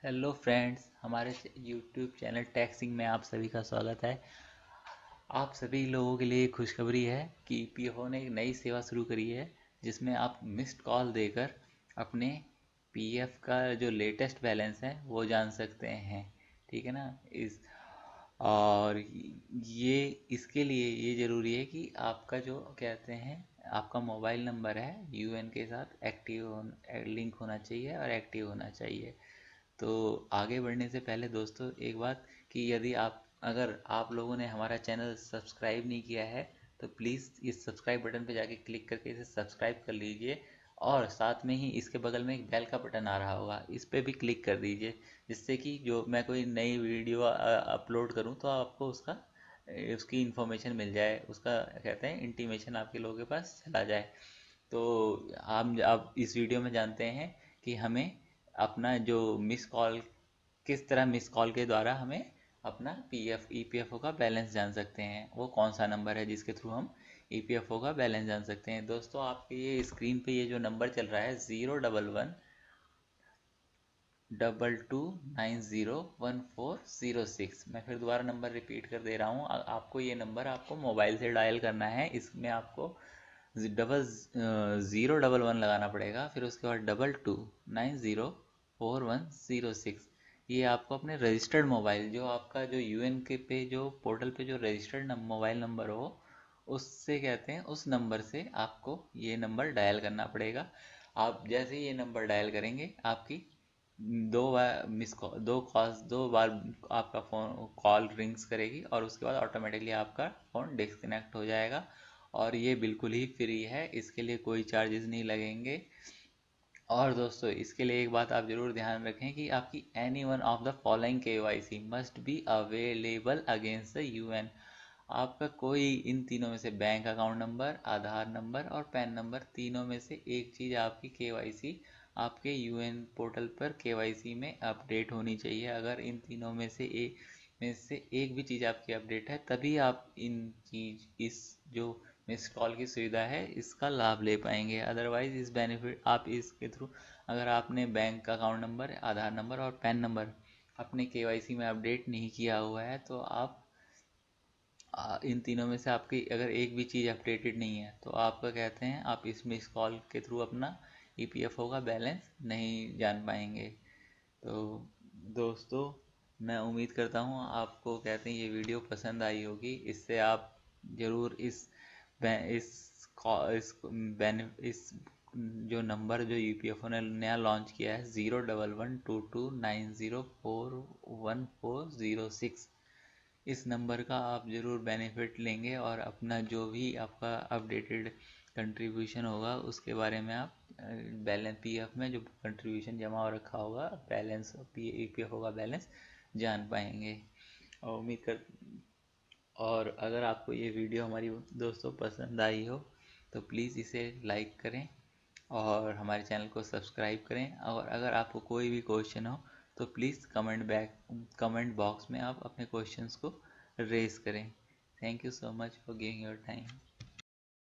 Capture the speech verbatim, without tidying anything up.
Hello friends, हमारे YouTube channel taxing में आप सभी का स्वागत है। आप सभी लोगों के लिए खुशखबरी है कि पीएफओ ने एक नई सेवा शुरू करी है जिसमें आप मिस्ड कॉल देकर अपने पीएफ का जो लेटेस्ट बैलेंस है वो जान सकते हैं। ठीक है ना। इस और ये इसके लिए ये ज़रूरी है कि आपका जो कहते हैं आपका मोबाइल नंबर है यूएन के साथ एक्टिव हो, लिंक होना चाहिए और एक्टिव होना चाहिए। तो आगे बढ़ने से पहले दोस्तों एक बात कि यदि आप अगर आप लोगों ने हमारा चैनल सब्सक्राइब नहीं किया है तो प्लीज़ इस सब्सक्राइब बटन पर जाके क्लिक करके इसे सब्सक्राइब कर लीजिए। और साथ में ही इसके बगल में एक बेल का बटन आ रहा होगा, इस पर भी क्लिक कर दीजिए, जिससे कि जो मैं कोई नई वीडियो अपलोड करूं तो आपको उसका उसकी इन्फॉर्मेशन मिल जाए, उसका कहते हैं इंटीमेशन आपके लोगों के पास चला जाए। तो हम अब इस वीडियो में जानते हैं कि हमें अपना जो मिस कॉल किस तरह मिस कॉल के द्वारा हमें अपना पीएफ ईपीएफओ का बैलेंस जान सकते हैं। वो कौन सा नंबर है जिसके थ्रू हम ईपीएफओ का बैलेंस जान सकते हैं। दोस्तों आपके ये स्क्रीन पे ये जो नंबर चल रहा है zero double one double two nine zero one four zero six, मैं फिर दोबारा नंबर रिपीट कर दे रहा हूँ। आपको ये नंबर आपको मोबाइल से डायल करना है। इसमें आपको डबल ज़ीरो डबल वन लगाना पड़ेगा, फिर उसके बाद double two nine zero four one zero six. ये आपको अपने रजिस्टर्ड मोबाइल जो आपका जो यूएन के पे जो पोर्टल पे जो रजिस्टर्ड मोबाइल नंबर हो उससे कहते हैं, उस नंबर से आपको ये नंबर डायल करना पड़ेगा। आप जैसे ही ये नंबर डायल करेंगे आपकी दो बार मिस कॉल दो कॉल्स दो बार आपका फ़ोन कॉल रिंग्स करेगी और उसके बाद ऑटोमेटिकली आपका फ़ोन डिस्कनेक्ट हो जाएगा। और ये बिल्कुल ही फ्री है, इसके लिए कोई चार्जेस नहीं लगेंगे। और दोस्तों इसके लिए एक बात आप जरूर ध्यान रखें कि आपकी any one of the following K Y C must be available against the UAN. आपका कोई इन तीनों में से bank account number, Aadhaar number और पैन नंबर, तीनों में से एक चीज़ आपकी केवाईसी आपके यूएन पोर्टल पर केवाईसी में अपडेट होनी चाहिए। अगर इन तीनों में से एक में से एक भी चीज़ आपकी अपडेट है तभी आप इन चीज इस जो मिस कॉल की सुविधा है इसका लाभ ले पाएंगे। अदरवाइज इस बेनिफिट आप इसके थ्रू अगर आपने bank account number, Aadhaar number और पैन नंबर अपने केवाईसी में अपडेट नहीं किया हुआ है तो आप आ, इन तीनों में से आपकी अगर एक भी चीज़ अपडेटेड नहीं है तो आपका कहते हैं आप इस मिस कॉल के थ्रू अपना ईपीएफओ का बैलेंस नहीं जान पाएंगे। तो दोस्तों मैं उम्मीद करता हूँ आपको कहते हैं ये वीडियो पसंद आई होगी। इससे आप ज़रूर इस इस इस बेनि इस जो नंबर जो यूपीएफओ ने नया लॉन्च किया है zero double one two two nine zero four one four zero six, इस नंबर का आप ज़रूर बेनिफिट लेंगे और अपना जो भी आपका अपडेटेड कंट्रीब्यूशन होगा उसके बारे में आप बैलेंस पीएफ में जो कंट्रीब्यूशन जमा हो रखा होगा बैलेंस पी ईपीएफ होगा बैलेंस जान पाएंगे। और उम्मीद कर और अगर आपको ये वीडियो हमारी दोस्तों पसंद आई हो तो प्लीज़ इसे लाइक करें और हमारे चैनल को सब्सक्राइब करें। और अगर आपको कोई भी क्वेश्चन हो तो please comment back comment box में आप अपने क्वेश्चंस को रेज करें। Thank you so much for giving your time.